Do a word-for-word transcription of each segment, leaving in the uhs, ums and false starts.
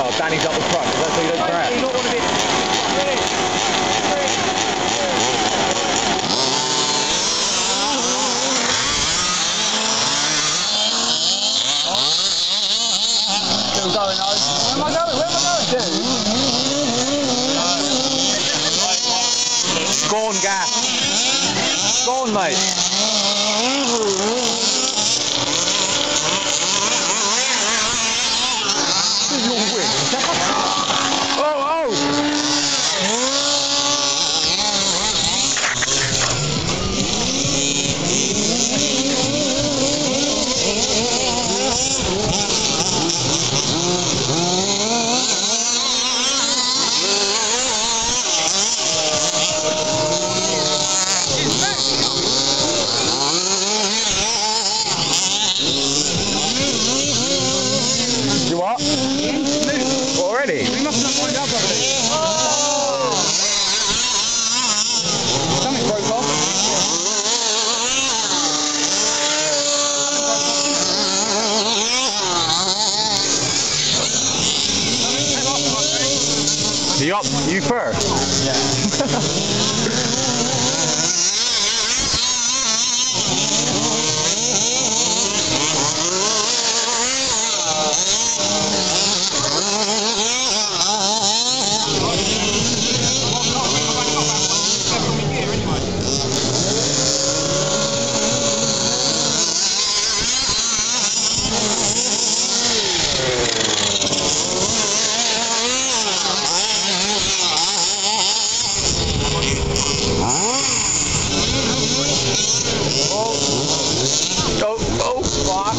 well. Danny's up the front. That's how you don't crash. You don't want to be... Still going, though. Where am I going? Where am I going, dude? Scorn gas. Scorn, mate. Your win. Oh, oh! You what? Already? We must not wind up already. Oh! Something broke off. You up? You first? Yeah. Oh, oh, fuck.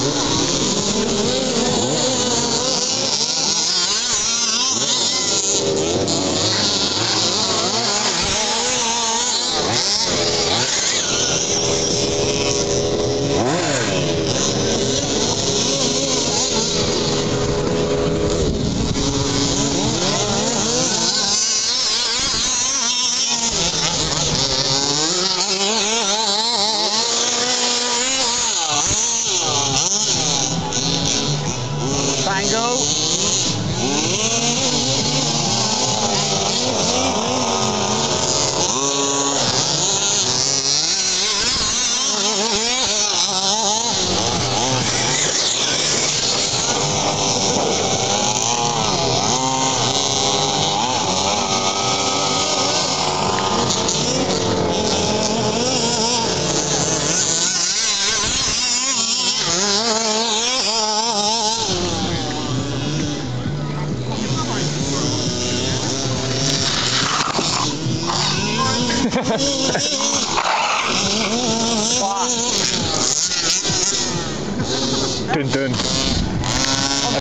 Tango. Dun dun.